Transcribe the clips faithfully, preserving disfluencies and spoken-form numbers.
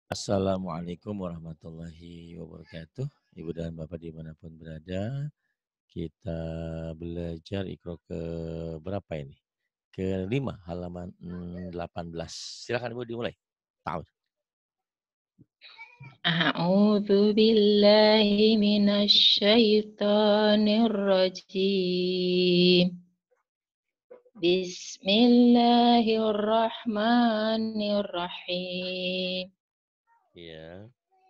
Assalamualaikum warahmatullahi wabarakatuh. Ibu dan Bapak dimanapun berada, kita belajar Iqra ke berapa ini? Kelima, halaman mm, delapan belas. Silakan Ibu dimulai. Tahu. A'udzu billahi minasyaitonir rajim. Bismillahirrahmanirrahim. Ya.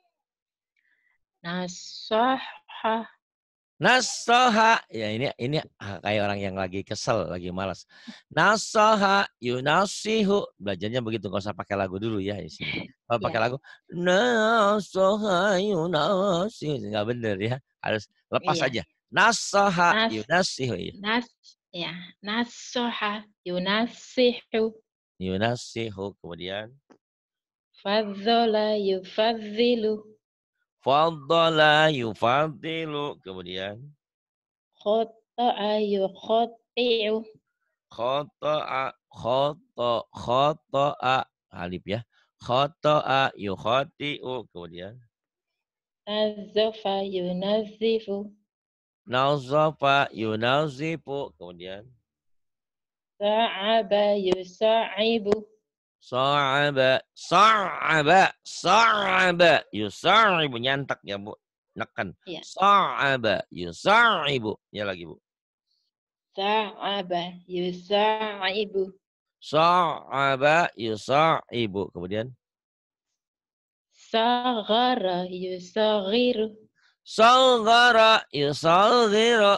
Nasahha. Nasoha, ya ini ini kayak orang yang lagi kesel, lagi malas. Nasoha yunasihu, belajarnya begitu, nggak usah pakai lagu dulu ya di sini. Kalau pakai Ya, lagu, nasoha yunasihu, nggak bener ya, harus lepas iya. aja. Nasoha Nas yunasihu, ya. nas ya, nasoha yunasihu. Yunasihu, kemudian Fadzola yufadzilu. faddala yufadilu, kemudian Khota'a yukhotti'u. khoto'a khoto khoto'a alif ya. Khoto'a yukhati'u, kemudian Nazzafa yunazzifu. nazafa yunazifu, kemudian Sa'aba yusa'ibu. sa'aba sa'aba sa'aba yusa'ibu, nyantak ya Bu, neken. Ya. Sa'aba yusa'ibu, ya lagi Bu. Sa'aba yusa'ibu. Sa'aba yusa'ibu, kemudian Saghara yusaghiru. saghara yusaghiru,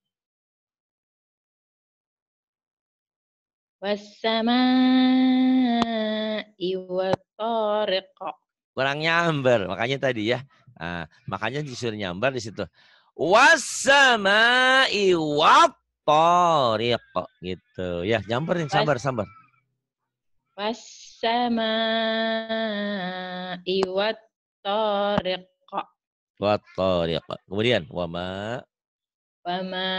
Wassama'i wattariq. kurang nyamber, makanya tadi ya. Nah, makanya disuruh nyamber di situ. Wassama'i wattariq, gitu. Ya, nyamperin, Was sabar, sabar. wassama'i wattariq. Wattariq. Kemudian wama Wama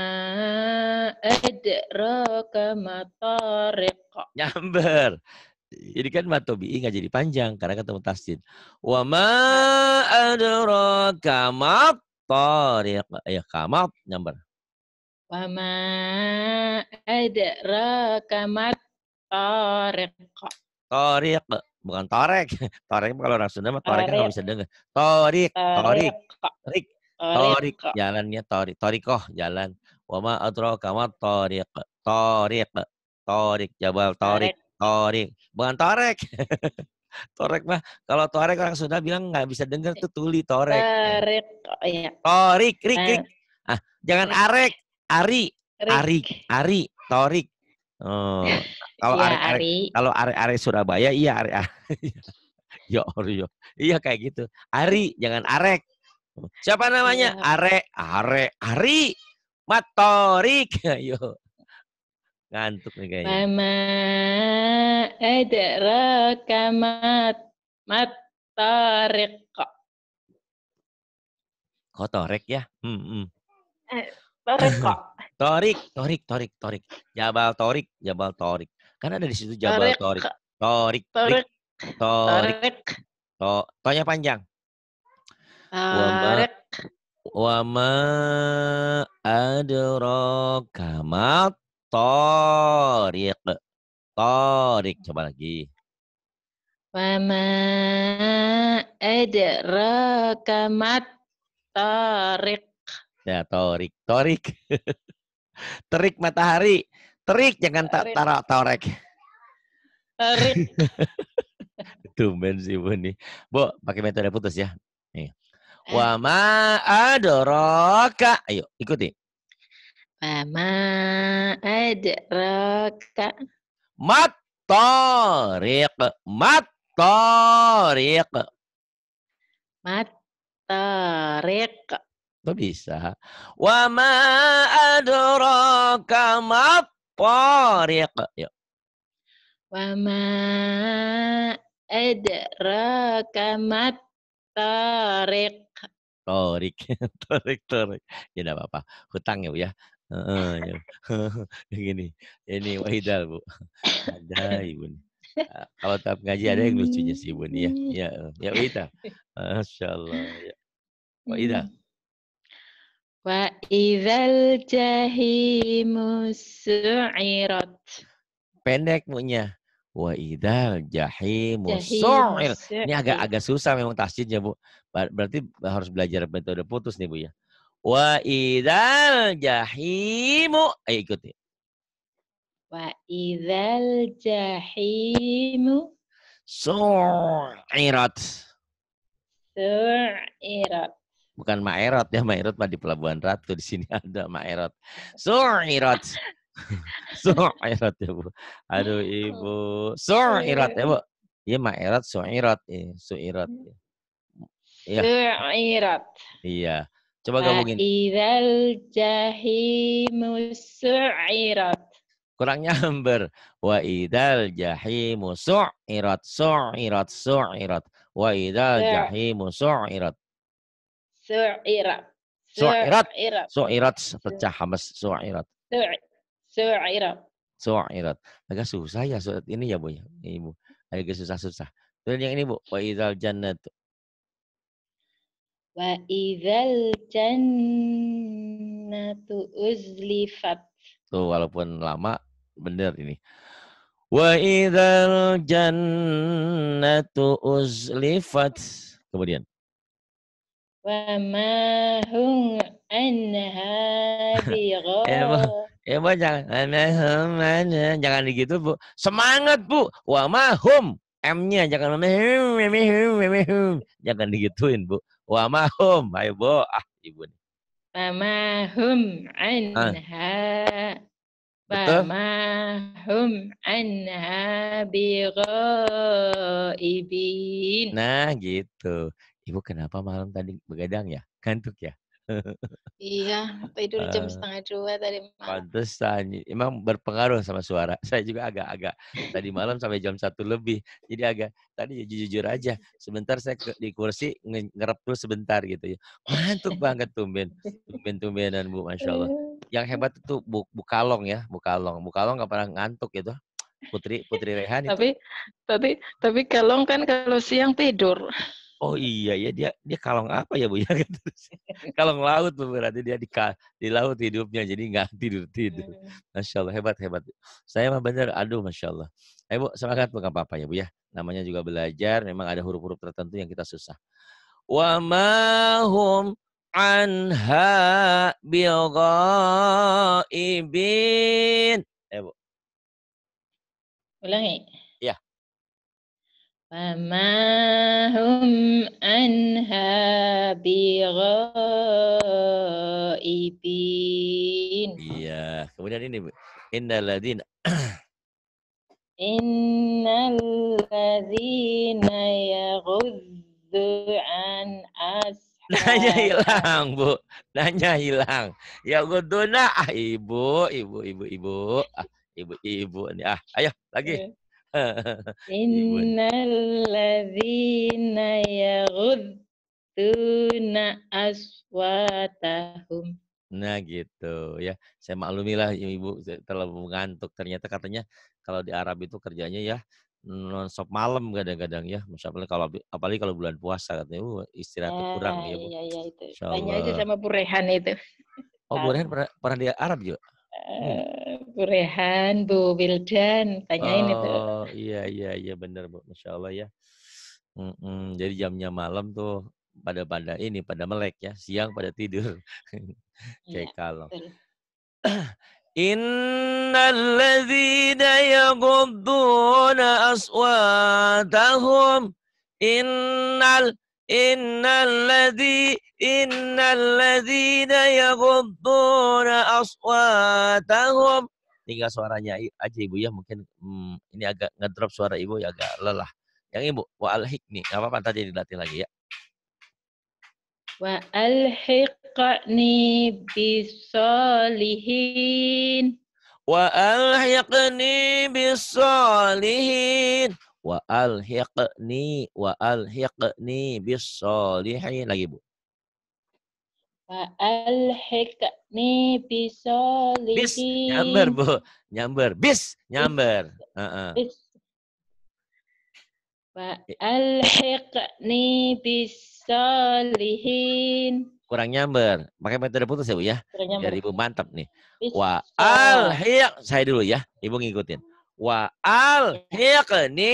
adraka matariq. nyamber. Jadi kan matobi nggak jadi panjang karena ketemu tasdid. Wama adraka mattariq. Ya, kamat nyamber. Wama adraka matariq. Torik, bukan torek. Torek kalau orang Sunda mah toreknya nggak Tariq. bisa dengar. Torik, torik, Tariq. torik, torik, Tariq. jalannya torik, torikoh jalan. Wama adraka mat torik, torik, torik, jabal torik, Tariq. torik, bukan torek. Torek mah kalau torek orang Sunda bilang nggak bisa dengar tuh tuli torek. Tariq. Ya. Torik, rik, rik. Tariq. Ah, jangan arek, ari, ari, Rik. ari, torik. Oh, kalau Ya, arek-arek, Ari. kalau arek-arek Surabaya iya arek. Yo, yo. Iya kayak gitu. Ari, jangan arek. Siapa namanya? Ya. Are, are, Ari. Matorik. Ayo. Ngantuk nih kayaknya. Wama adraka mat matariq. Kok torek ya? Hmm, hmm. Tariq. Torik, torik, torik, torik. Jabal torik, jabal torik. Kan ada di situ jabal Tariq. torik. Torik, rik, Tariq. torik. Tariq. To, tonya panjang. Wama, Tariq. wama adraka mat torik. Torik, coba lagi. Wama adraka mat tariq. Ya, torik, torik. Terik matahari. Terik, jangan tak Tariq. tarak torek. Tariq. Tumben sih Bu nih. Bu, pakai metode putus ya. Nih. Eh. Wa ma adraka. Ayo, ikuti. Wama adraka. Mat tariq. Mat tariq. Mat tariq. Kok bisa? Wa ma adraka mat tariq. Yuk. Wama adraka mat tariq. Torik, torik, torik. Ya enggak apa-apa. Hutang ya Bu ya. Heeh, ya. Gini. Ini Wahidal Bu. Ada Ibu nih. Kalau tahap ngaji ada yang lucunya sih Ibu nih ya. Ya, ya Ida. Masya Allah. Ya. Wa Ida. Wa idzal jahimu su'irat. Pendek munya. Wa idzal jahimu Jahimu su'ir. Ini agak su'ir. agak susah memang tasjidnya Bu. Berarti harus belajar metode putus nih Bu ya. Wa idzal jahimu. Ayo ikuti. Wa idzal jahimu su'irat. su'irat. Bukan Maerot ya, Maerot mah di Pelabuhan Ratu, di sini ada Maerot. Su'irat. Su'irat ya Bu. Aduh Ibu. Su'irat ya Bu. Iya Maerot Su'irat. Iya, Su'irat. Iya. Su'irat. Iya. Coba Wa gabungin. idzal jahimu su'irat. Kurang nyamber. Wa idzal jahimu su'irat. Su'irat. Su'irat. Wa idzal jahimu su'irat. Su'irat. Su'irat. Su'irat. Su'irat. Pecah hamas. Su'irat. Su'irat. Su'irat. Agak susah ya surat ini ya Bu ya. Ibu. Agak susah-susah. Dan yang ini Bu. Wa idzal jannatu. Wa idzal jannatu uzlifat. Tuh walaupun lama bener ini. Wa idzal jannatu uzlifat. Kemudian. Wa ma hum anha Emang, bigha. emang jangan, jangan gitu Bu. Semangat Bu. Wa mahum. M-nya jangan jangan digituin Bu. Wa mahum. Ayo Bu. Ah Ibu nih. Wa ma hum Ah, anha. Wa betul? ma hum anha bighaibin. Nah gitu. Ibu kenapa malam tadi begadang ya? Kantuk ya? Iya, tidur jam Uh, setengah dua tadi malam. Pantesan, emang berpengaruh sama suara. Saya juga agak-agak tadi malam sampai jam satu lebih. Jadi agak tadi jujur aja. Sebentar saya ke, di kursi ngerep dulu sebentar gitu ya. Ngantuk banget tumben. Tumben-tumbenan Bu, Masya Allah. Yang hebat itu Bu, Bu Kalong ya. Bu Kalong. Bu Kalong gak pernah ngantuk gitu. Putri Putri Rehan itu. Tapi tapi tapi Kalong kan kalau siang tidur. Oh iya ya dia dia kalong apa ya Bu ya? Kalong laut Bu, berarti dia di di laut hidupnya jadi nggak tidur tidur. Masya Allah hebat hebat. Saya mah bener aduh Masya Allah. Ayo Bu semangat Bu nggak apa-apa ya Bu ya. Namanya juga belajar memang ada huruf-huruf tertentu yang kita susah. Wa ma hum anha bighaibin. Ayo Bu. Ulangi. Ya. Wa ma hum anha bighaibin. Iya. Kemudian ini Bu. Innal ladzina Innal ladzina yaghuddu an Nanya ashabah. hilang, Bu. Nanya hilang. Ya guduna. Ah, ibu, ibu, ibu, ibu. Ah, ibu, ibu. Nih, ah, ayo lagi. Ibu. Innal ladzina yaghudduna aswatahum. Nah, gitu ya. Saya maklumilah ibu terlalu ngantuk. Ternyata katanya kalau di Arab itu kerjanya ya nonstop malam kadang-kadang ya. Masya Allah kalau apalagi kalau bulan puasa katanya uh, istirahatnya kurang Ah, ya Bu. iya iya itu. Masya Tanya aja Allah. sama Bu Rehan itu. Oh, Bu Rehan pernah, pernah di Arab juga? Hmm. Uh, Bu Rehan, Bu Wildan, tanyain itu. Oh iya iya iya benar Bu, Masya Allah ya. Mm-mm, jadi jamnya malam tuh pada pada ini pada melek ya, siang pada tidur. Iya, Kayak kalau. betul. Innalladzina yaghudduna aswatahum innal innalladzi innalladzina yaghudduna aswatahum tinggal suaranya aja Ibu ya mungkin hmm, ini agak ngedrop suara Ibu ya agak lelah. Yang Ibu wa al-hikni enggak apa-apa tadi dilatih lagi ya. Wa alhiqni bisolihin. Wa alhiqni bis-sholihin. Wa alhiqni wa alhiqni bis-sholihin. Lagi Bu. Wa alhiqni Bis nyamber bisolihin. Bu. Nyamber. Bis nyamber. Uh -uh. Bis. Wa alhiqni bisolihin. Kurang nyamber. Pakai metode putus ya Bu ya. Kurang nyamber. Biar Ibu mantap nih. Bisa. Wa alhiq. Saya dulu ya. Ibu ngikutin. Wa alhiqni.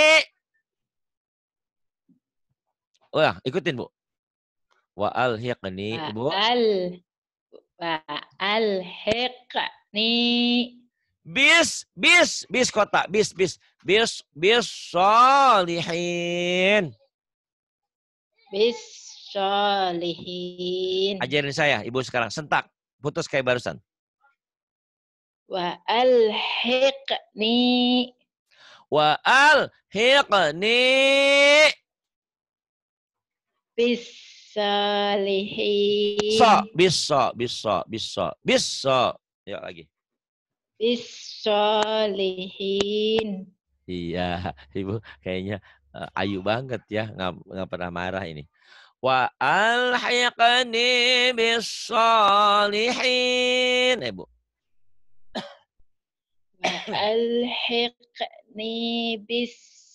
Wah, ikutin Bu. Wa alhiqni. Wa Ibu. al. Wa alhiqni. Bis, bis, bis kota, bis, bis, bis, bis solihin. Bis solihin. Ajarin saya, Ibu sekarang sentak, putus kayak barusan. Wa alhiqni. Wa alhiqni. Bis solihin. So, bisa, bisa, bisa, bisa. Yuk lagi. Bis solihin. Iya, Ibu kayaknya uh, ayu banget ya, nggak nggak pernah marah ini. Wa alhiqni bis solihin. Eh, Bu. Wa alhiqni bis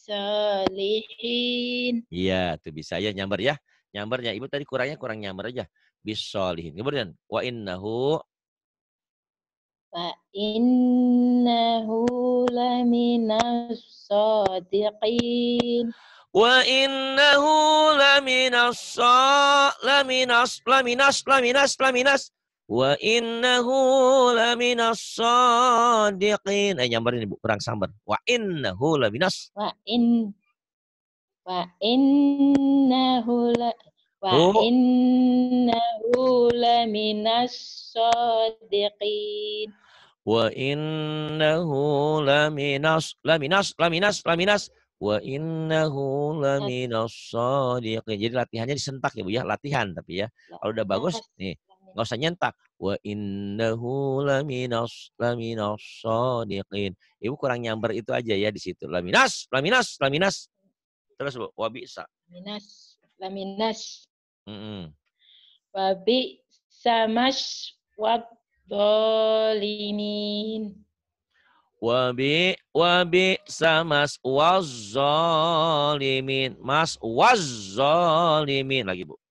solihin. Iya, tuh bisa ya nyamber ya. Nyambernya Ibu tadi kurangnya kurang nyamber aja. Bis solihin. Kemudian wa innahu Wa innahu laminas sadiqin. wa innahu laminas laminas laminas laminas laminas wa innahu laminas sadiqin. Eh nyamberin Ibu kurang sambar. Wa innahu laminas Wa in wa innahu la wa Oh. innahu laminas sadiqin. Wa innahu laminas laminas laminas laminas wa innahu laminas shadiqin. Jadi latihannya disentak ya Bu ya, latihan tapi ya. Kalau udah bagus nih, enggak usah nyentak. Wa innahu laminas laminas shadiqin. Ibu kurang nyamber itu aja ya di situ. Laminas, laminas, laminas. Terus Bu, wa bisa. Laminas, laminas. Mm-mm. Wa bi samas wa dhalimin. Wabi wabi samas wazzalimin. Mas wazzalimin lagi Bu.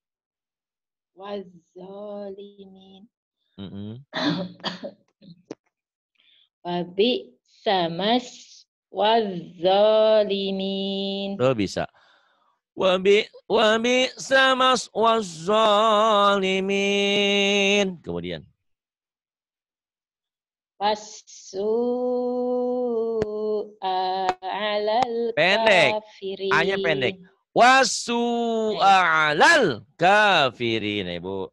Wazzalimin. Mm -hmm. Wabi samas wazzalimin. Oh bisa. Wabi wabi samas wazzalimin. Kemudian. Wasu'a alal pendek. kafirin. A-nya pendek. Wasu'a alal kafirin, Ibu.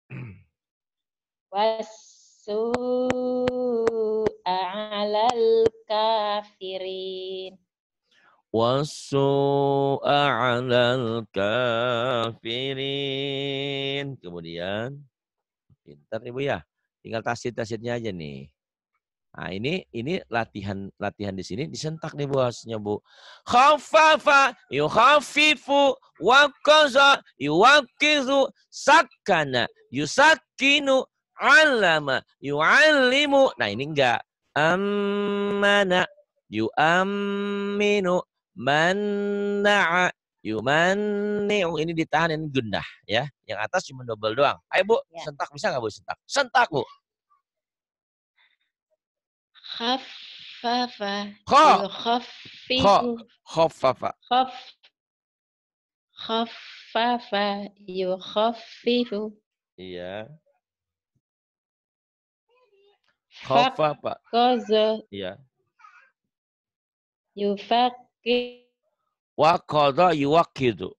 Wasu'a alal kafirin. Wasu'a alal kafirin. Kemudian. Pintar Ibu ya. Tinggal tasit-tasitnya aja nih. Nah, ini ini latihan latihan di sini disentak nih bosnya Bu. Khaffafa yukhaffifu wa qaza yuwaqizu sakana yusakkinu allama yuallimu. Nah, ini enggak. Ammana yuamminu manna'a yumanni'u. Ini ditahan, ini gundah ya. Yang atas cuma double doang. Ayo Bu, Ya. sentak bisa nggak Bu sentak? Sentak Bu. Khaffafa Kha. yukhaffifu. Khaffafa. Khaf. Khaffafa yukhaffifu. Iya. Khaffafa. Qaza. Iya. Yufaqi. Wa qadha yuwaqidu.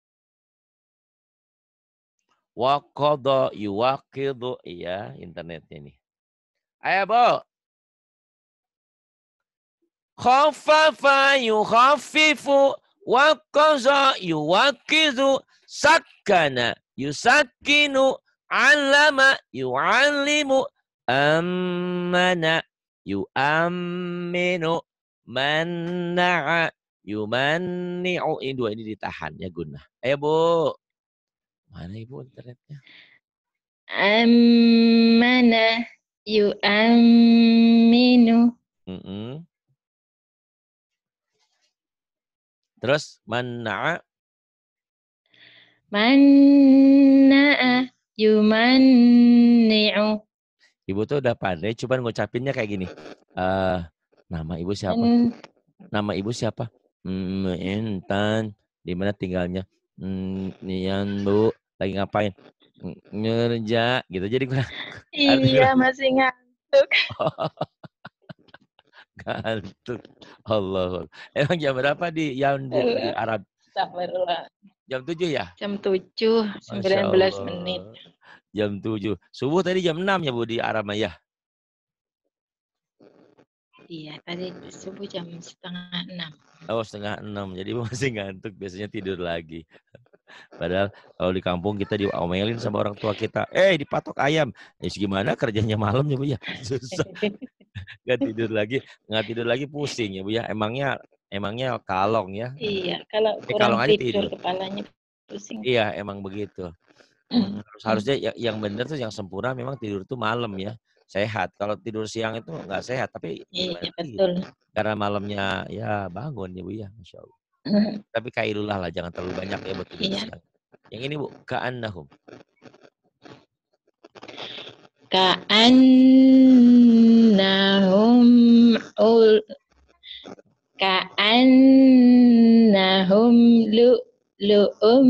Wa qadha yuwaqidu. Iya, internetnya nih. Ayo, Bu. Khaffafa yukhaffifu wa qadha yuwaqidu sakkana yusakkinu allama yuallimu ammana yuamminu manna'a yumanni'u. Ini dua ini ditahan ya gunnah. Ayo Bu. Mana Ibu internetnya? Ammana yu'amminu. Mm -mm. Terus manna'a. Manna'a yumanni'u. Ibu tuh udah pandai, cuman ngucapinnya kayak gini. Uh, nama ibu siapa? Man, Nama ibu siapa? Hmm, Intan. Di mana tinggalnya? Hmm, Nian Bu. Lagi ngapain? Ngerja gitu. Jadi iya masih ngantuk. Ngantuk. Allah. Emang jam berapa di yang Bu di Arab? Astagfirullah. Jam tujuh ya? Jam tujuh, Masya sembilan belas menit. Allah. Jam tujuh. Subuh tadi jam enam ya Bu di Arab ya? Iya, tadi subuh jam setengah enam. Oh, setengah enam. Jadi masih ngantuk. Biasanya tidur lagi. Padahal kalau di kampung kita diomelin sama orang tua kita. Eh, dipatok ayam. Eh, gimana kerjanya malam ya Bu ya? Susah. Nggak tidur lagi. Nggak tidur lagi pusing ya Bu ya. Emangnya emangnya kalong ya. Iya, kalau Eh, kurang kalong aja tidur tidur. kepalanya pusing. Iya, emang begitu. Hmm, harusnya yang, yang benar tuh yang sempurna memang tidur tuh malam ya. Sehat. Kalau tidur siang itu nggak sehat. Tapi gimana Iya, lagi? betul. Karena malamnya ya bangun ya Bu ya. Masya Allah. Tapi kailullah lah. Jangan terlalu banyak ya buat tidur Iya. siang. Yang ini Bu. Ka'annahum. Ka'annahum ul Ka'annahum lu'lu'um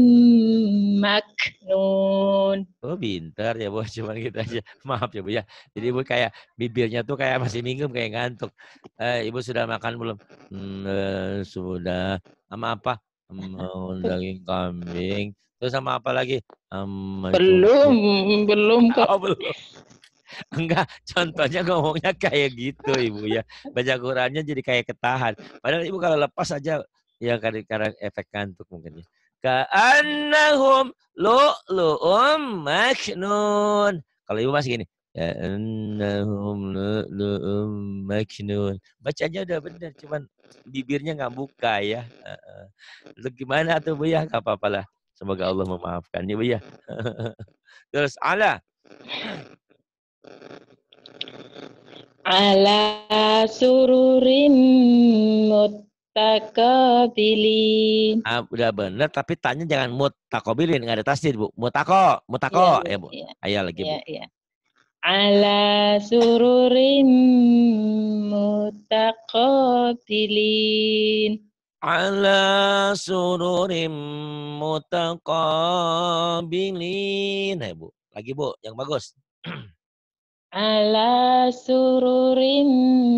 maknun. Oh, pintar ya Bu, cuman gitu aja. Maaf ya Bu ya. Jadi Ibu kayak bibirnya tuh kayak masih minggem, kayak ngantuk. Eh, Ibu sudah makan belum? Hmm, eh, sudah. Sama apa? Hmm, daging kambing. Terus sama apa lagi? Hmm, itu. Belum, belum kok. Oh, belum. Enggak, contohnya ngomongnya kayak gitu Ibu ya. Baca Qurannya jadi kayak ketahan. Padahal Ibu kalau lepas aja ya karena, karena efek kantuk mungkin ya. Ka'annahum lu'lu'um maknun. Kalau Ibu masih gini. Ka'annahum lu'lu'um maknun. Bacanya udah benar, cuman bibirnya nggak buka ya. Itu gimana tuh Bu ya? Gak apa-apa lah. Semoga Allah memaafkan ya Bu ya. Terus ala. Ala sururim mutakabilin. Ah, udah bener, tapi tanya jangan mutakobilin, nggak ada tasdid Bu. Mutako, mutako, Iya, Bu. ya Bu. Iya, Ayo lagi Bu. iya, iya. Ala sururim mutakabilin. Ala sururim mutakabilin. Ayo Bu. Lagi Bu, yang bagus. Ala sururim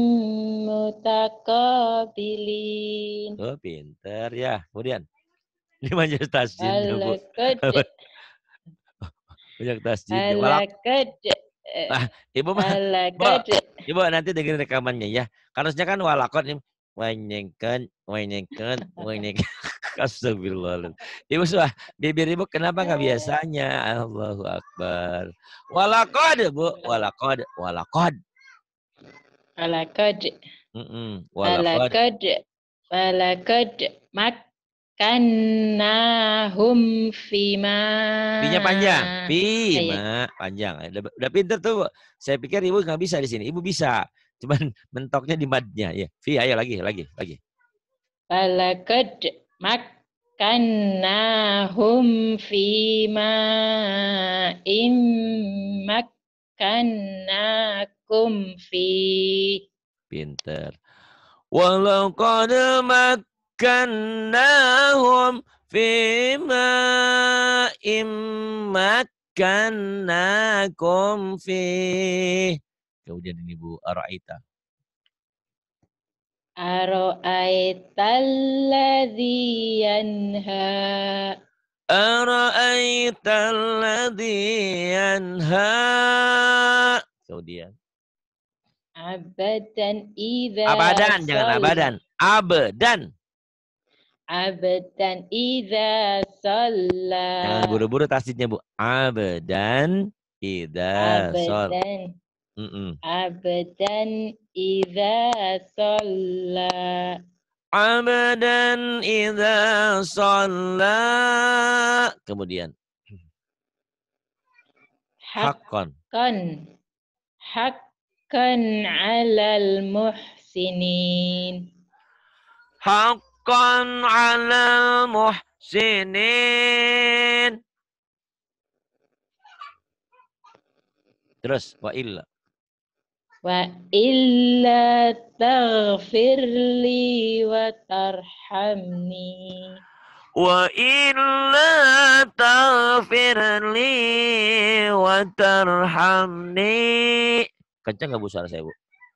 mutakabilin. Oh, pinter ya. Kemudian, ini banyak tasdidnya Bu. Alakad. Banyak tasdidnya. Walak. Alakad. Ah, Ibu mah, Bu, Alakad. Ibu nanti dengerin rekamannya ya. Harusnya kan walakot nih. Wanyengken, wanyengken, wanyengken. Astagfirullahaladzim. Ibu suah, bibir Ibu kenapa nggak biasanya? Allahu Akbar. Walakod, Bu. Walakod, walakod. Alakad. Mm-mm, walakod. Alakad. Alakad. Makannahum fima. Pi-nya panjang. Fima. Panjang. Udah, udah pinter tuh, Bu. Saya pikir Ibu nggak bisa di sini. Ibu bisa. Cuman mentoknya di madnya. Ya. Fi, ayo lagi, lagi, lagi. Alakad. Makannahum fima. Immak. Kannakum fi. Pinter. Walau qad makkannahum fima immakkannakum fi. Kemudian ini Bu, Ara'aita. Ara'aitalladzi yanha. Ara'aitalladzi yanha. Kemudian. Abadan idza Abadan, jangan abadan. Abadan. Abadan idza shalla. Jangan buru-buru tasdidnya Bu. Abadan idza shalla. Abadan. Mm-mm. Abadan idza shalla. Abadan idza shalla. Kemudian. Haqqan. Haqqan. Haqqan 'alal muhsinin. Hak haqqan 'alal muhsinin. Terus wa illa. Wa illa taghfirli wa tarhamni. Wa illa taghfirli wa tarhamni. Kencang nggak Bu suara saya Bu?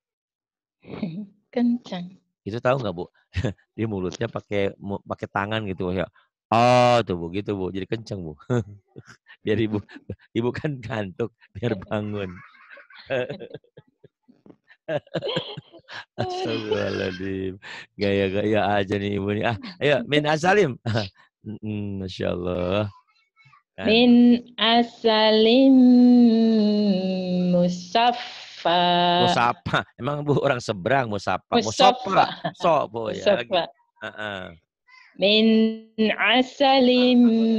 Kencang. Itu tahu nggak Bu? Dia mulutnya pakai pakai tangan gitu ya. Oh tuh Bu gitu Bu. Jadi kencang Bu. Biar ibu ibu kan ngantuk biar bangun. Astagfirullahaladzim. Gaya-gaya aja nih ibu nih. Ah, ayo min asalim. Masya Allah. Kan. Min asalim musaffa. Musapa. Emang Bu orang seberang musapa. Musaffa. Musapa. So Bu ya lagi. Uh -uh. Min asalim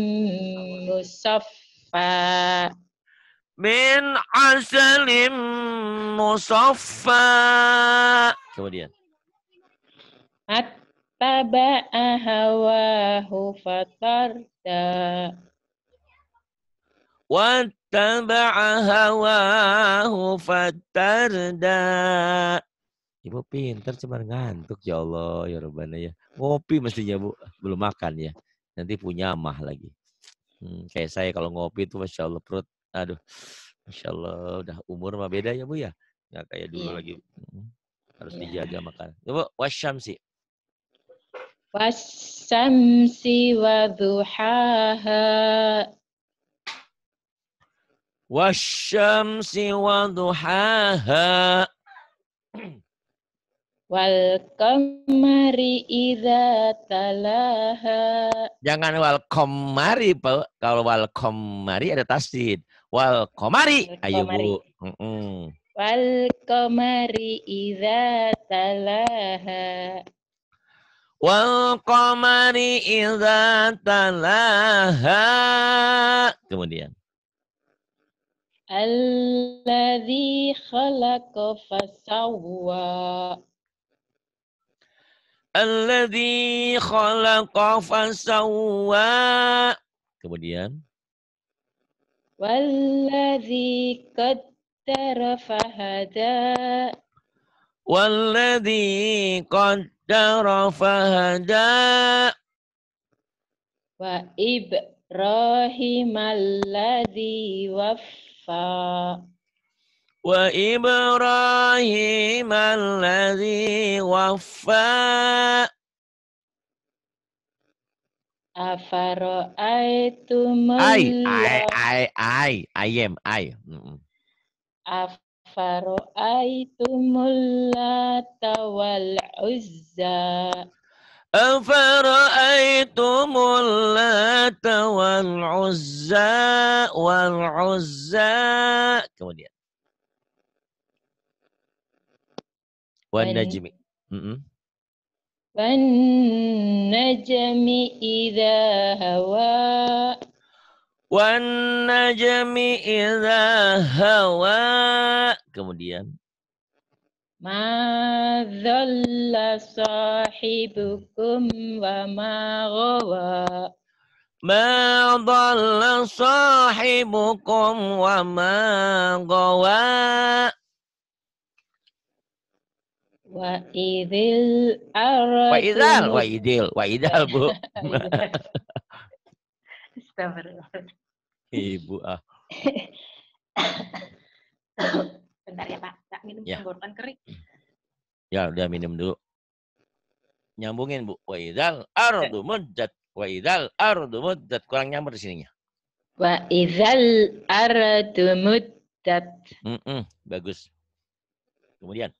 musaffa. Min asalim musaffa. Kemudian. Attaba'a hawahu fatarda. Wattaba'a hawahu fatarda. Ibu pintar cuma ngantuk ya Allah ya Rabbana ya. Ngopi mestinya Bu, belum makan ya. Nanti punya mah lagi. Hmm, kayak saya kalau ngopi itu Masya Allah perut, aduh Masya Allah udah umur mah beda ya Bu ya. Nggak kayak dulu Iya. lagi. Hmm, harus Ya. dijaga makan. Coba wasyamsi. Wasyamsi wa duhaha. Wasyamsi wa duhaha. Wal qamari idza talaha. Jangan wal qamari, Pak. Kalau wal qamari ada tasdid. Wal qamari. Ayo Bu. Mm -mm. Wal qamari idza talaha. Wal qamari idza talaha. Kemudian. Alladzi khalaqa fasawwa. Alladzi khalaqa fasawwa. Kemudian. Walladzi qaddara fahada. Walladzi qaddara fahada. Wa Ibrahim alladzi waffa. Wa Ibrahim alladzi waffa. Afara'aitumul Ai, ai, ai, ai, ayem, ai. Afara'aitumul Lata wal Uzza. Afara'aitumul Lata wal Uzza wal Uzza. Kemudian. Wan najmi. Heeh. Wan najmi idza hawa. Wan najmi idza hawa. Kemudian. Ma dhalla sahibukum wa ma ghawa. Ma dhalla sahibukum wa ma ghawa. Wa idil aratum. Wa idal, wa idil, wa idal Bu. Astagfirullah. Ibu ah. Bentar ya Pak, tak minum Ya. tenggorokan kering. Ya udah minum dulu. Nyambungin Bu. Wa idal ardu muddat. Wa idal ardu muddat. Kurang nyambung di sininya. Wa idal ardu muddat. Mm -mm, bagus. Kemudian.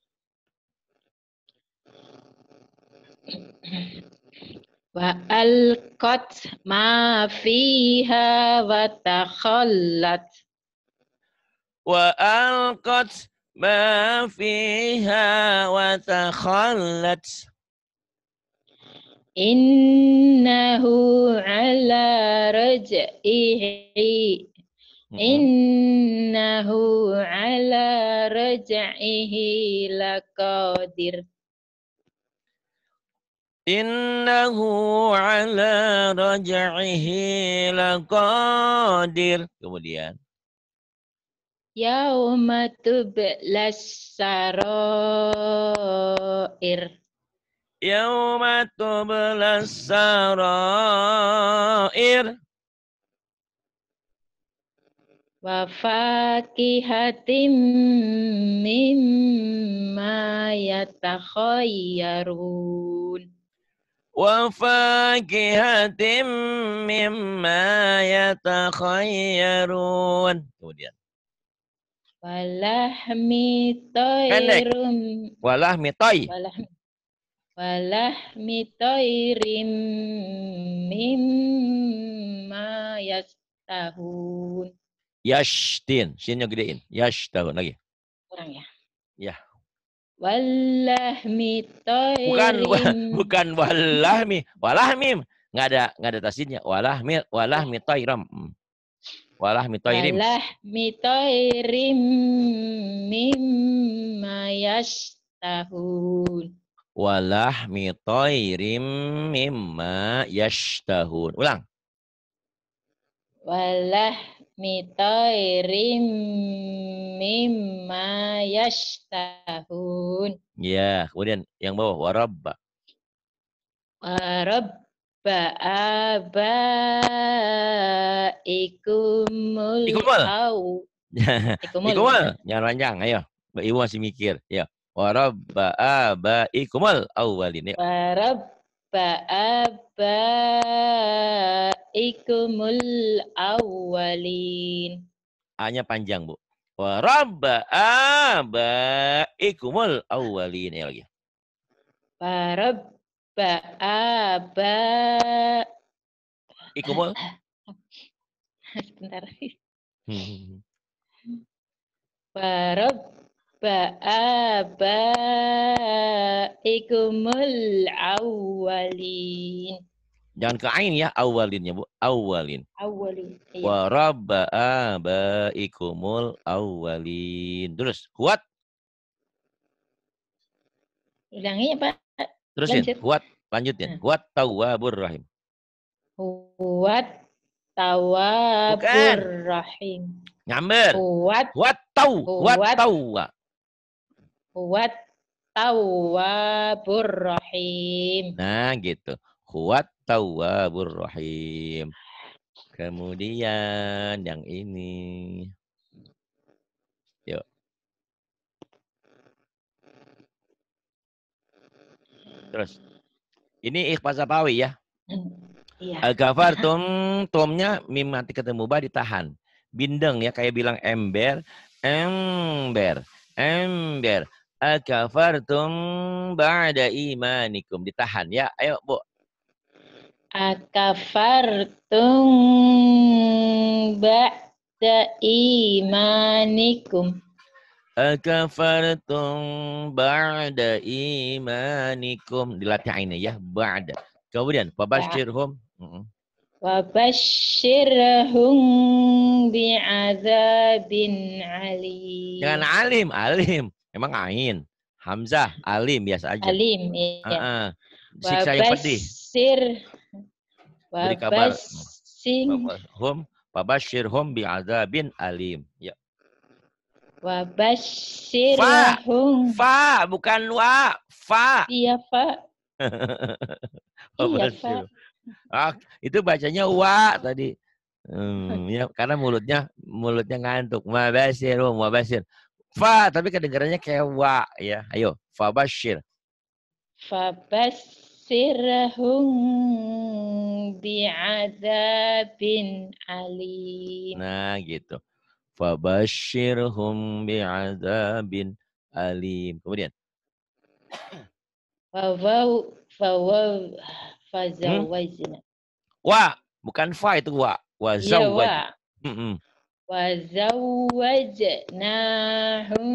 Wa alqat ma fiha wa takhallat. Wa alqat ma fiha wa takhallat. Innahu ala raj'ihi. Innahu ala raj'ihi laqadir. Innahu ala raj'ihi laqadir. Kemudian. Yauma tublas sarair. Yauma tublas sarair. Wa fakihatim mimma yatakhayyarun. Wa fakihatim mimma yatakhayyarun. Kemudian. Walahmi Pendek. toirum. Walahmi toy. Walahmi, walahmi toirim mimma yastahun. Yashtin. Shinnya gedein. Yashtahun lagi. Kurang ya? Ya. Walahmi Bukan toirim. bukan walahmi. Walahmi. Nggak ada nggak ada tasdidnya. Walahmi walahmi toiram. Walahmi toirim. Walahmi toirim mimma yastahun. Walahmi toirim mimma yashtahun. Ulang. Walahmi toirim mimma yashtahun. Ya, kemudian yang bawah warabba. Warabba abaikumul Ikumul. au. Ikumul. Ikumul. Jangan panjang, ayo. Mbak Ibu masih mikir. Ya. Warabba abaikumul awwalin. Warabba abaikumul awwalin. A-nya panjang, Bu. Warabba abaikumul awwalin. Ya lagi. Warabba aba. Ikumul. Sebentar. Warabba abaikumul awwalin. Jangan ke ain ya, awalinnya, Bu. Awalin. Awwalin. Iya. Wa rabba abaikumul awalin. Terus, kuat. Ulangi ya, Pak. Terusin, Lanjut. kuat. Lanjutin. Kuat tawwabur rahim. Kuat tawwabur rahim. Nyamber. Kuat. Kuat taw. Kuat Kuat. tawwa. Kuat tawwabur rahim. Nah, gitu. Kuat tawwabur rahim. Kemudian yang ini. Yuk. Terus. Ini ikhfa safawi ya. Iya. Al-kafartum, tomnya mim nanti ketemu ba ditahan. Bindeng ya, kayak bilang ember. Ember. Ember. Al-kafartum ba'da imanikum. Ditahan ya. Ayo, Bu. Akafartum ba'da imanikum. Akafartum ba'da imanikum. Dilatih ini ya. Ba'da. Kemudian, fabashirhum. Wabashirhum bi'adzabin alim. Jangan alim. Alim. Emang ain. Hamzah. Alim. Biasa aja. Alim. Iya. Uh -uh. Siksa yang pedih. Beri kabar. Hum, fabashirhum bi'adzabin alim. Ya. Wabashirhum. Fa, fa, bukan wa. Fa. Iya, Fa. Iya, Fa. Ah, itu bacanya wa tadi. Hmm, ya, karena mulutnya mulutnya ngantuk. Mabashirhum, mabashir. Fa, tapi kedengarannya kayak wa ya. Ayo, fabashir. Fabashir. Sirhum bi'adzabin alim. Nah, gitu. Fabashirhum bi'adzabin alim. Kemudian. Fawaw fawaw fazawajna. Wa, bukan fa itu wa. Wa zawaj. Ya, wa. Wa zawajnahum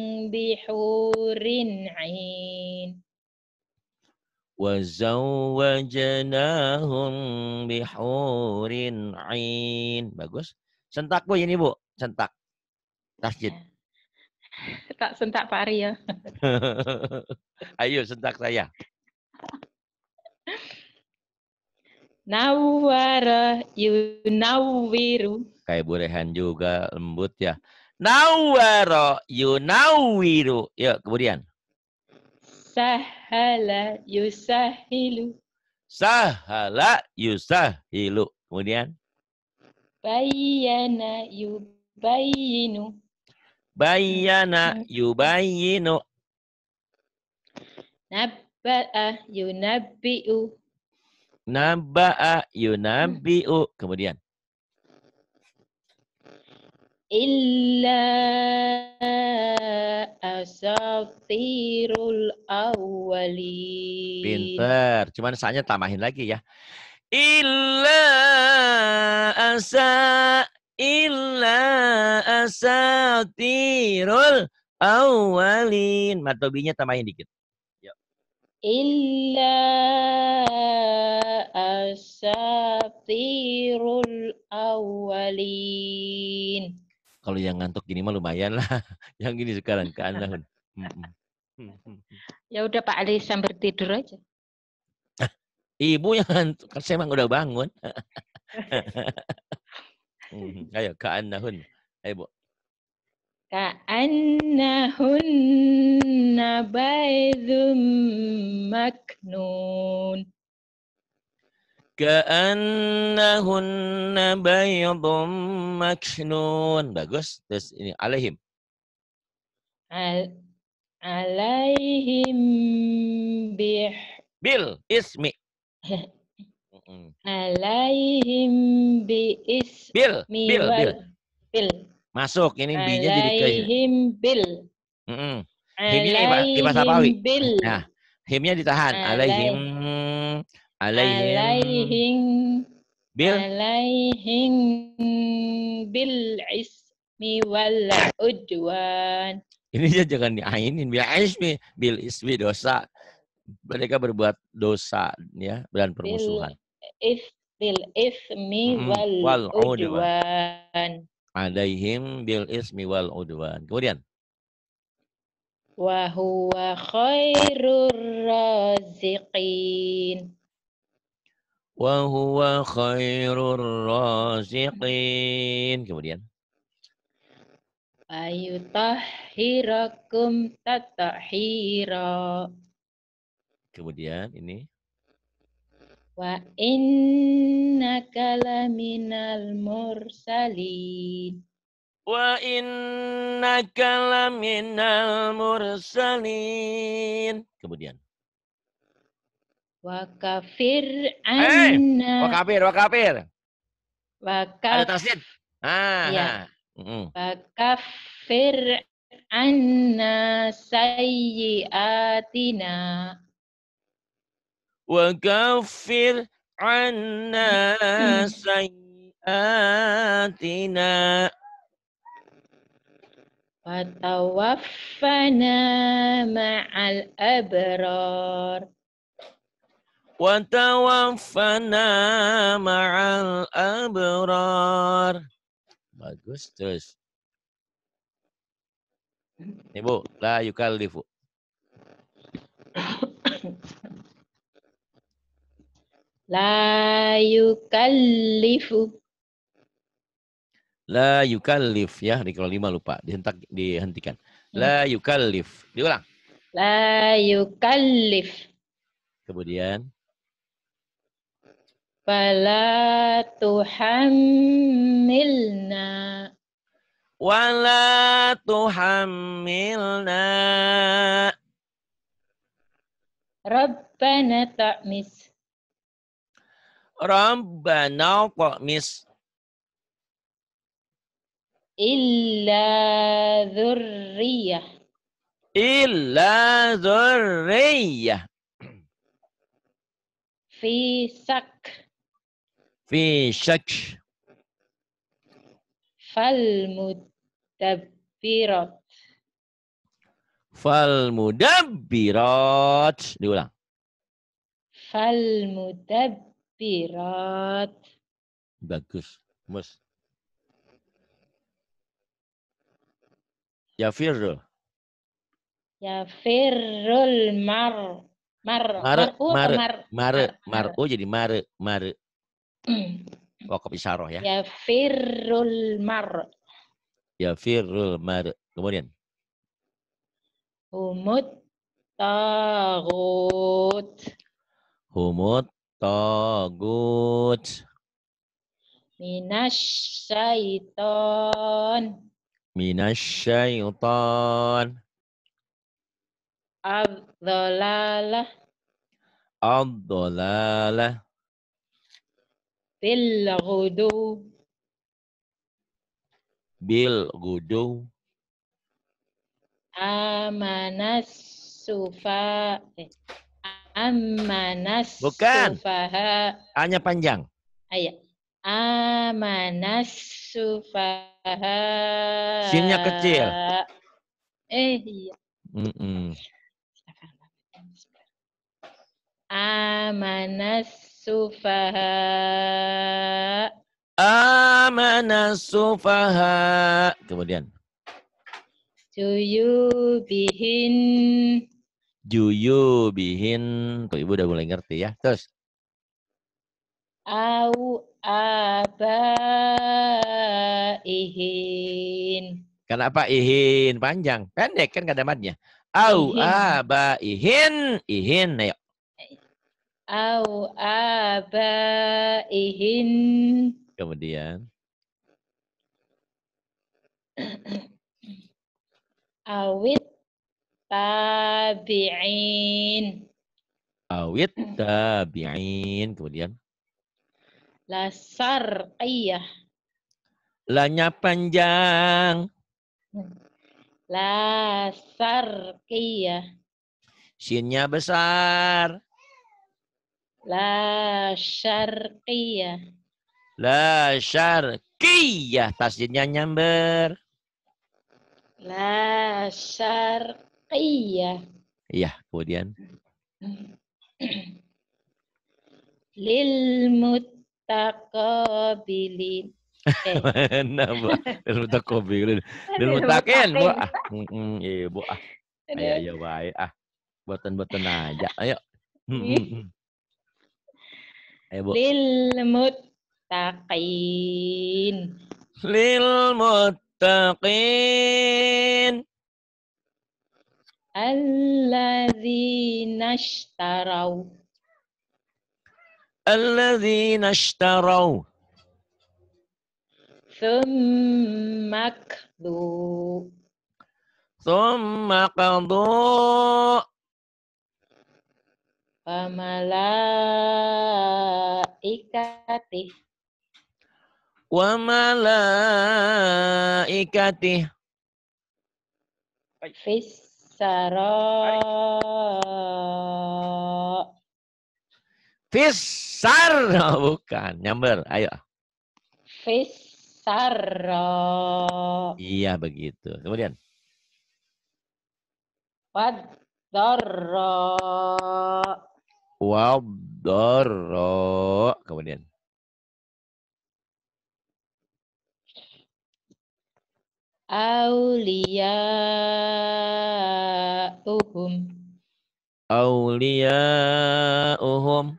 bihurin 'ain. Wa zawwajnahum bihurin 'ain. Bagus. Sentak Bu ini, Bu. Sentak. Tasjid. Tak sentak pari ya. Ayo sentak saya. Nawwara yunawwiru. Kayak Bu Rehan juga lembut ya. Nawwara yunawwiru. Yuk, kemudian. Sahala yusahilu. Sahala yusahilu. Kemudian. Bayyana yubayyinu. Bayyana yubayyinu. Nabba'a yunabbi'u. Nabba'a yunabbi'u. Kemudian. Illa asatirul awwalin. Pinter. Cuman saatnya tambahin lagi ya. Illa asa illa asatirul awwalin. Matobinya tambahin dikit. Yuk. Illa asatirul awwalin. Kalau yang ngantuk gini mah lumayan lah. Yang gini sekarang ke Anda. Ya udah Pak Ali sambil tidur aja. Ibu yang ngantuk, kan saya emang udah bangun. Ayo ke Anda Hun. Ayo Bu. Ka'annahunna baydhum maknun. Ka'annahunna baydhum maknun. Bagus. Terus ini alaihim. Al alaihim bih Bil ismi. alaihim bi ismi Bil, bil, bil. bil. Masuk ini B-nya jadi ke Alaihim bil. Heeh. Himnya kipas apa wi? Nah, himnya ditahan. Alaihim alaihim Alaihim bil alaihim bil ismi wal udwan. Ini jangan diainin bil ismi, bil ismi dosa. Mereka berbuat dosa ya dan permusuhan. If bil ismi Mm-mm. wal, wal udwan. Alaihim bil ismi wal udwan. Kemudian wa huwa khairur raziqin. Wa huwa khairur raziqin. Kemudian ayutahhirakum tatahira. Kemudian ini Wa innaka laminal mursalin. Wa innaka laminal mursalin. Kemudian. Wa kafir Eh, anna. wa kafir, wa kafir. Wa kaf. Ada tasdid. Ah, ya. Uh-uh. Wa kafir anna sayyiatina. Wa kafir anna sayyiatina. Wa tawaffana ma'al abrar. Wa tawaffana ma'al abrar. Bagus, terus. Ibu, la yukallifu. La yukallifu. La yukallif ya, di kalau lima lupa, dihentak, dihentikan. La yukallif. Diulang. La yukallif. Kemudian Fala tuhammilna. Wala tuhammilna. Rabbana ta'mis. Rabbana ta'mis. Illa dzurriyah. Illa dzurriyah. Fi sak. Fi syak. Fal mudabbirat. Fal mudabbirat. Diulang. Fal mudabbirat. Bagus. Mus. Ya firrul. Ya firrul mar. Mar. Mare, Mar'u mare, mar. mare, mar'u jadi mare, mare. Wakaf isyarah ya. Yafirrul mar. Yafirrul mar. Kemudian. Humut tagut. Humut tagut. Minasyaiton. Minasyaiton. Ad-dhalalah. Ad-dhalalah. Bil-ghudu. Bil-ghudu. Amanas sufa. Eh. Amanas Bukan. sufaha. A-nya panjang. Ayat. Amanas sufaha. Sinnya kecil. Eh, iya. Mm -mm. Amanas sufaha. Amanas sufaha. Kemudian. Juyubihin. Juyubihin. Tuh ibu udah mulai ngerti ya. Terus. Au abaihin. Kenapa ihin panjang? Pendek kan gak ada matnya. Au abaihin. Ihin. Ayo. Au abaihin. Kemudian. Awit tabi'in. Awit tabi'in. Kemudian. Lasar ayah. Lanya panjang. Lasar kiyah. Sinnya besar. La syarqiyah. La syarqiyah. Tasjidnya nyamber. La syarqiyah. Iya, kemudian. Lil muttaqabilin. Eh. Mana, Bu? Lil muttaqabilin. Lil muttaqin, Bu. Ah, iya, Bu. Ah. Ayo, ayo, baik. Ah, boten-boten aja. Ayo. Ayo, Bu. Lil muttaqin. Lil muttaqin. Alladzina ishtarau. Alladzina ishtarau. Thumma qadu. Thumma qadu. Famalaikatih. Wa malaikatih. Fissara. Fissar. Oh, bukan. Nyamber. Ayo. Fissara. Iya, begitu. Kemudian. Waddarra. Waddarra. Kemudian. Auliya'uhum. Auliya'uhum.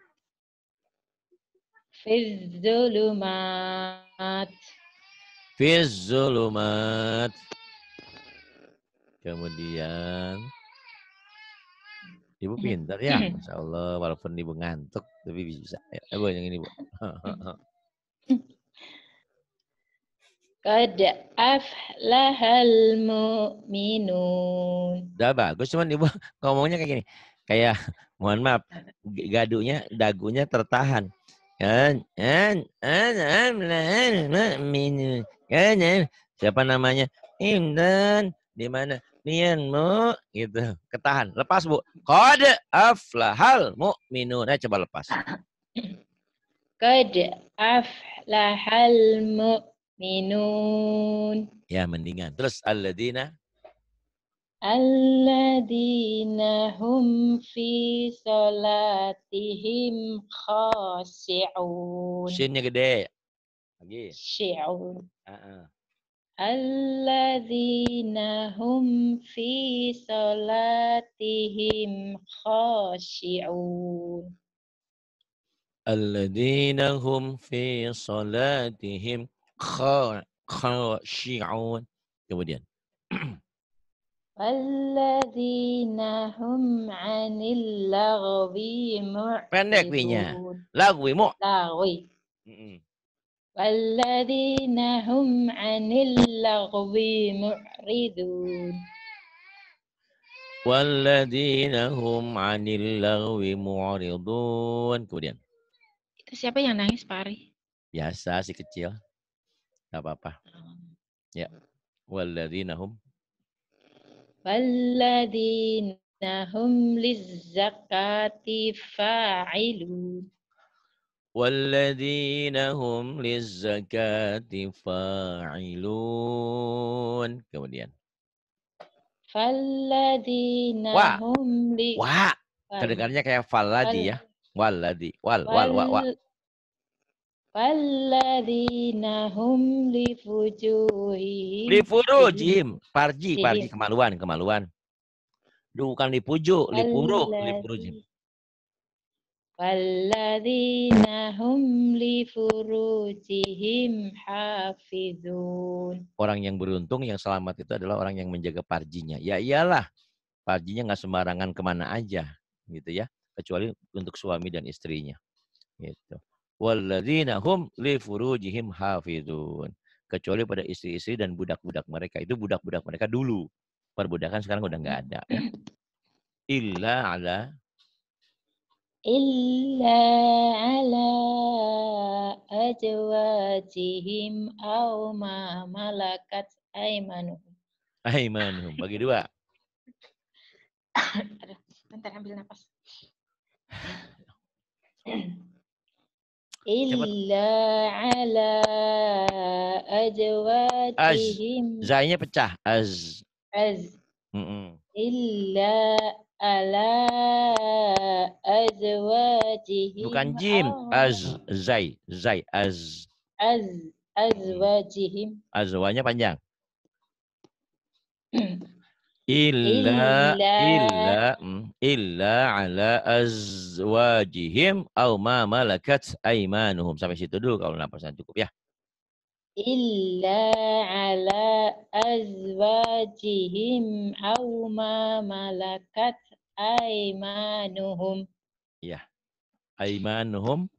Fizzulumat. Fizzulumat. Kemudian. Ibu pintar ya. Masya Allah. Walaupun ibu ngantuk. Tapi bisa. Ya, ibu yang ini, Bu. Qad aflahal mu'minun. Udah bagus. Cuman ibu ngomongnya kayak gini. Kayak, mohon maaf. Gadunya, dagunya tertahan. Kan, kan, kan, mu'minun. Kan, siapa namanya? Imdan. Di mana? Nianmu. Gitu. Ketahan. Lepas, Bu. Qad aflahal mu'minun. Nah, coba lepas. Qad aflahal mu'minun. Ya, mendingan. Terus, alladzina. Alladzina hum fi salatihim khashi'un. Shinnya gede. Lagi. Syi'un. Uh-uh. Alladzina hum fi salatihim khashi'un. Alladzina hum fi salatihim khashi'un. Kemudian. Alladzina hum 'anil lagwi Pendek wi-nya. mu'ridun. Lagwi mu. Lagwi. Mm-mm. Walladzina hum 'anil lagwi mu'ridun. Walladzina hum 'anil lagwi mu'ridun. Kemudian. Itu siapa yang nangis, Pak Ari? Biasa si kecil. Enggak apa-apa. Ya. Walladzina hum. Walladzina hum lizzakati fa'ilun. Walladzina hum lizzakati fa'ilun. Kemudian. Falladzina Wa. hum li Wa. Wal. Kedengarannya kayak faladi ya. Waladi. Wal. Wal. Wa. Wa. Walladzina hum li fujuhihim. Li furujihim. Parji. Parji. Jihim. Kemaluan. Kemaluan. Bukan li puju. Li furu. Li furujihim. Walladzina hum li furujihim hafizun. Orang yang beruntung, yang selamat itu adalah orang yang menjaga parjinya. Ya iyalah, parjinya nggak sembarangan kemana aja, gitu ya. Kecuali untuk suami dan istrinya. Gitu. Walladzina hum li furujihim hafizun. Kecuali pada istri-istri dan budak-budak mereka. Itu budak-budak mereka dulu. Perbudakan sekarang udah nggak ada. Ya. Illa ala. Illa ala ajwajihim aw ma malakat aymanuhum. Aimanuhum. Bagi dua. Aduh, bentar ambil nafas. Illa ala ajwajihim. Az. Zainya pecah. Az. Az. Mm -mm. Illa ala azwajihim. Bukan jim. Az. Zai. Zai. Az. Az. Azwajihim. Azwanya panjang. Illa. Illa. Illa. Mm, illa ala azwajihim. Au ma malakat aimanuhum. Sampai situ dulu kalau napasan cukup ya. Illa ala azwajihim au ma malakat aimanuhum. Ya. Aimanuhum.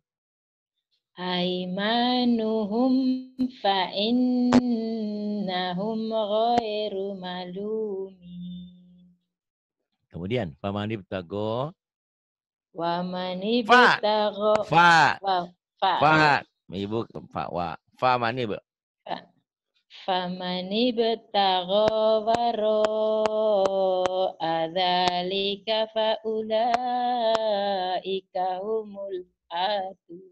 Aimanuhum fa innahum ghairu malumin. Kemudian. Famani btago. Wa mani Fa. btago. Fa. Wa. Fa. Fa. Ibu. Fa. Wa. Fa mani bu. Fa. Famani btago waro adzalika fa ulaika humul adu.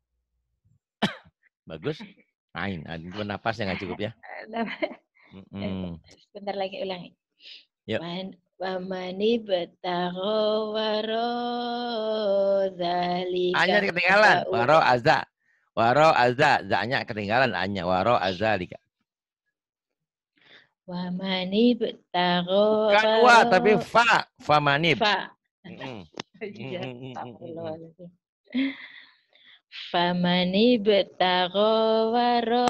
Bagus. Ain. Ain itu napas yang nggak cukup ya. Mm-mm. Sebentar lagi ulangi. Yuk. Wa mani btago waro dzalika. Anya ketinggalan. Waro azza. Waro azza. Za-nya ketinggalan. Anya. Waro azzalika. Wa mani btago Bukan wa tapi fa. Fa manib. Fa. Mm-mm. Famani btago waro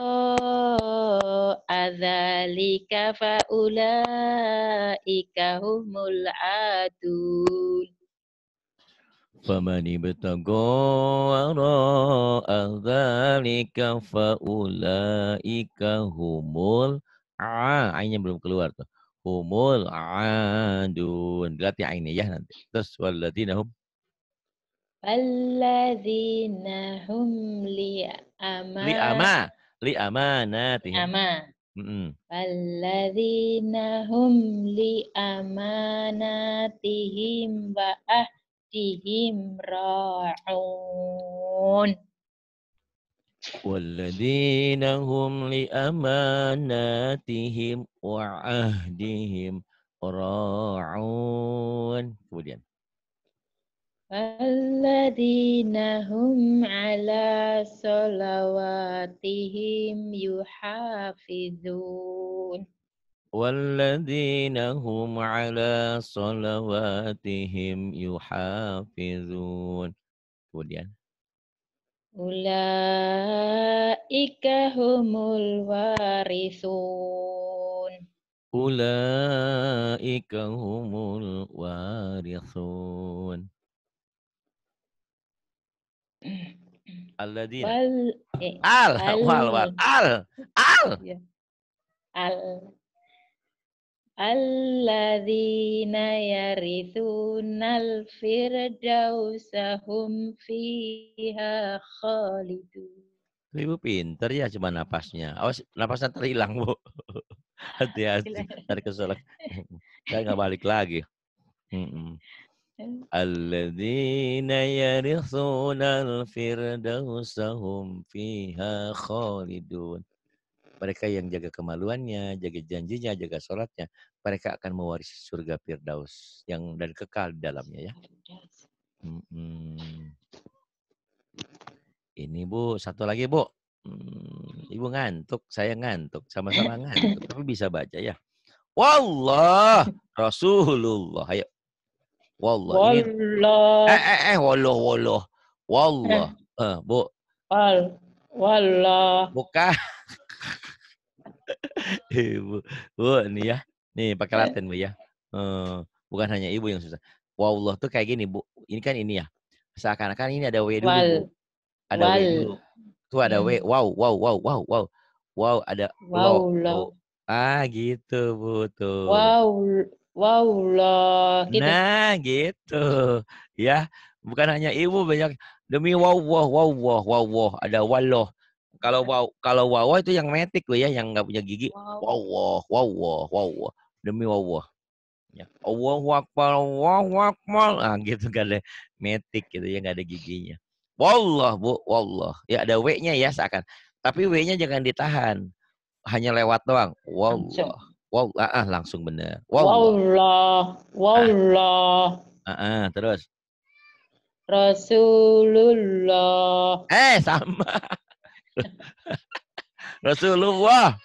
adzalika fa ulaika humul adun. Famani btago waro adzalika fa ulaika humul a. Ainnya belum keluar tuh. Humul adun. Dilatih ainnya ya nanti. Terus walladzina hum. Alladzina hum li ama. Li ama. Li amanatihim. Ama. Mm-mm. Alladzina hum li amanatihim wa ahdihim ra'un. Walladzina hum li amanatihim wa ahdihim ra'un. Kemudian. Alladzina hum ala salawatihim yuhafizun. Walladzina hum ala salawatihim yuhafizun. Kemudian. Ulaika humul warisun. Ulaika humul warithun. Alladzina. Wal eh, Al, al wal, wal, al, al. ya, al alladzina yarithunal firdausa hum fiha khalidun. Ibu pinter ya, cuma napasnya. Awas, napasnya terhilang, Bu. Hati-hati, tarik ke sholat. Saya nggak balik lagi. Mm-mm. Alladzina yarithunal firdausa hum fiha khalidun. Mereka yang jaga kemaluannya, jaga janjinya, jaga sholatnya, mereka akan mewarisi surga Firdaus yang dan kekal di dalamnya ya. Mm-mm. Ini Bu, satu lagi Bu. Hmm, Ibu ngantuk, saya ngantuk, sama-sama ngantuk, tapi bisa baca ya. Wallah Rasulullah. Ayo. Wallah. Ini Wallah. eh eh eh wallah wallah. Wallah. Eh, Bu. Wal. Wallah. Bukan. Ibu. Bu, nih ya. Nih pakai Latin Bu ya. Eh, bukan hanya Ibu yang susah. Wallah tuh kayak gini Bu. Ini kan ini ya. Seakan-akan ini ada W dulu Bu. Wal. Ada W Wal. dulu. Tuh ada W. Hmm. Wow, wow, wow, wow, wow. Wow, ada lo. Wallah. Tuh. Ah, gitu Bu tuh. Wow. Wallah. Gitu. Nah, gitu. Ya, bukan hanya Ibu banyak demi wow, wow, wow, wow, wow, wow. Ada wallah. Kalau wow, kalau wow itu yang metik Bu ya, yang nggak punya gigi. Wow. Wow, wow, wow, wow, wow, wow. Demi wow, wow. Ya. Allahu Akbar, Allahu Akbar. Ah, gitu kan ada metik gitu ya, nggak ada giginya. Wallah Bu, wallah. Ya ada W-nya ya seakan. Tapi W-nya jangan ditahan. Hanya lewat doang. Langsung. Wallah. Wow, ah, ah, langsung benar. Wallah. Wallah. Wallah. Ah, ah, terus. Rasulullah. Eh, sama. Rasulullah.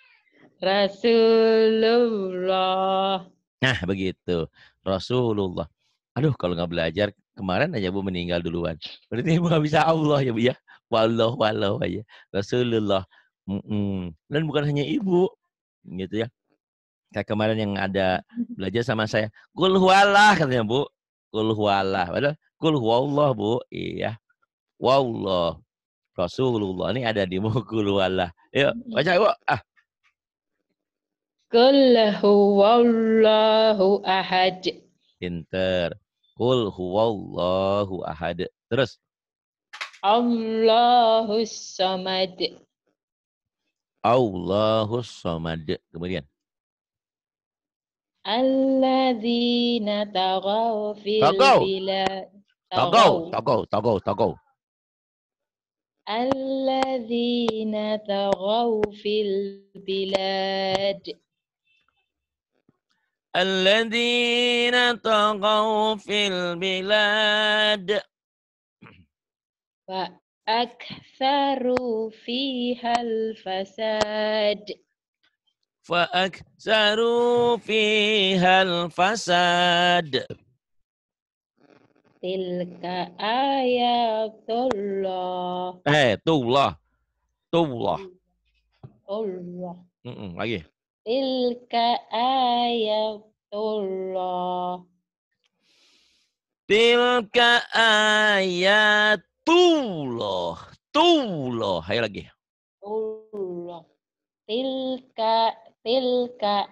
Rasulullah. Nah, begitu. Rasulullah. Aduh, kalau nggak belajar, kemarin aja Bu meninggal duluan. Berarti Ibu nggak bisa Allah ya Bu ya. Wallah, wallah aja. Rasulullah. Mm-mm. Dan bukan hanya Ibu. Gitu ya. Kayak kemarin yang ada belajar sama saya. Kul huwalah katanya Bu. Kul huwalah. Padahal kul huwallah Bu. Iya. Wallah. Rasulullah. Ini ada di buku huwalah. Yuk, baca Ibu. Ah. Qul huwallahu ahad. Pinter. Kul huwallahu ahad. Terus. Allahus samad. Allahus samad. Kemudian. Alladzina taghaw fil Tagaw. bilad. Tagaw. Tagaw. Tagaw. Tagaw. Alladzina taghaw fil bilad. Alladzina tagaw fil bilad. Wa aktsaru fihal fasad. Fa aktsaru fihal fasad. Tilka ayatullah. Eh, tullah. Tullah. Allah. Mm-mm, lagi. Tilka ayatullah. Tilka ayatullah. Tullah. Ayo lagi. Allah. Tilka tilka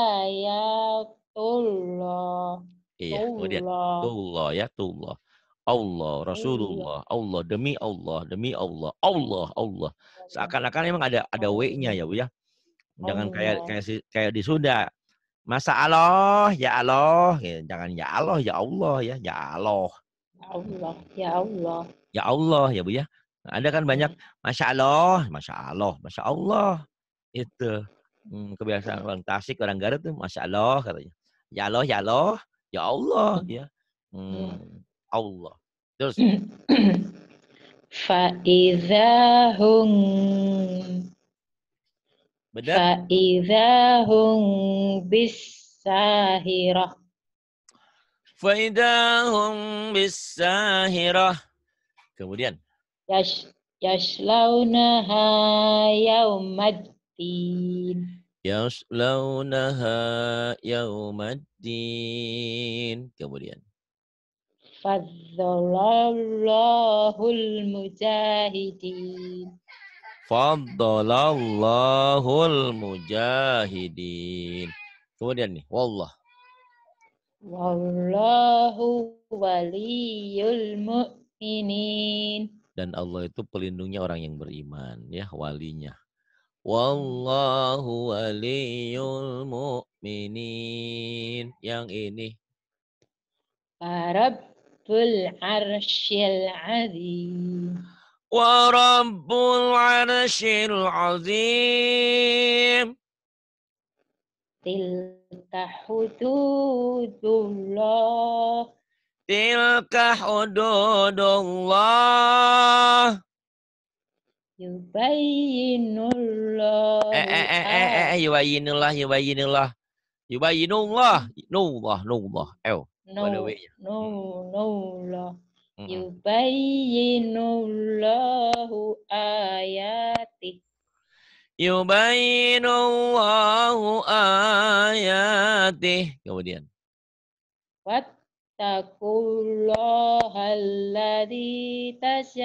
ayatullah. Iya, kemudian tullah ya, tullah. Allah, Rasulullah, Allah, demi Allah, demi Allah, Allah, Allah. Seakan-akan memang ada ada W-nya ya Bu ya. Jangan kayak kayak si, kayak di Sunda. Masa Allah, ya Allah, ya, jangan ya Allah, ya Allah ya, ya Allah. Allah, ya Allah. Ya Allah ya Bu ya. Ada kan banyak Masya Allah, Masya Allah, Masya Allah. Itu hmm, kebiasaan orang Tasik, orang Garut tuh Masya Allah katanya. Ya Allah, ya Allah, ya Allah ya. Hmm, Allah. Terus Fa'idhahum benar. Fa'idhahum bisahirah. Faidahum bisahirah. Kemudian Yash yaslaunaha yaumaddin. Yaslaunaha yaumaddin. Kemudian. Fadzalallahul mujahidin. Faddalallahul mujahidin. Kemudian nih, wallah. Wallahu waliyul mu'minin. Dan Allah itu pelindungnya orang yang beriman, ya, walinya. Wallahu waliyul mu'minin. Yang ini. Rabbul arsyil azim. Wa rabbul arsyil azim. Tilka hududullah. Tilka hududullah. Yubayyinullahu Eh, eh, eh, eh, eh, eh, yubayyinullah, yubayyinullah. Yubayyinullah. Nullah, nullah. Ew. No, no, no, no. Mm-mm. Yubayyinullahu ayatih. Yubayyinullahu ayatih. Kemudian. Wattaqullaha alladzi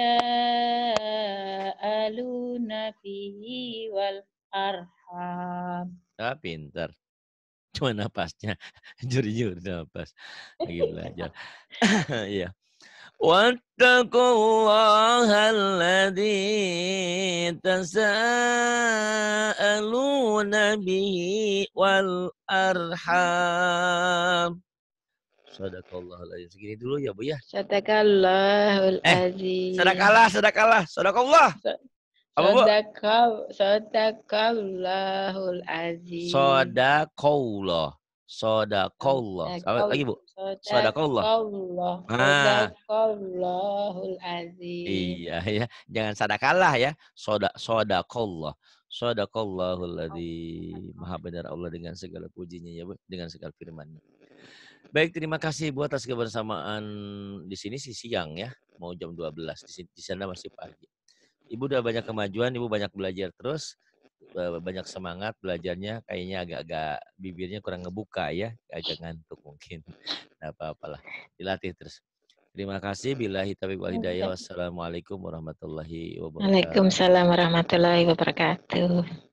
tasya'aluna bihi wal arham. Ah, pintar. Cuma napasnya. Jujur napas. Lagi belajar. Iya. Wattaqullaha alladzi tasa'aluna bihi wal arham. Sadaqallahul azim. Segini dulu ya, Bu ya. Sadaqallahul Eh, azim. Sadaqallah, sadaqallah, sadaqallah. Apa, Bu? Sadaqal, sadaqallahul azim. Sadaqallah. Sadaqallah. Apa lagi, Bu? Sadaqallah. Sadaqallah. Ah. Sadaqallahul azim. Iya ya, jangan sadaqallah ya. Soda sadaqallah. Sadaqallahul ladzi. Maha benar Allah dengan segala pujinya ya, Bu, dengan segala firman-Nya. Baik, terima kasih Bu atas kebersamaan di sini sih siang ya, mau jam dua belas. Di, di sana masih pagi. Ibu udah banyak kemajuan, Ibu banyak belajar terus, banyak semangat belajarnya, kayaknya agak-agak bibirnya kurang ngebuka ya, agak ngantuk mungkin. Enggak apa-apalah, dilatih terus. Terima kasih. Billahi taufiq wal hidayah. Wassalamualaikum warahmatullahi wabarakatuh. Waalaikumsalam warahmatullahi wabarakatuh.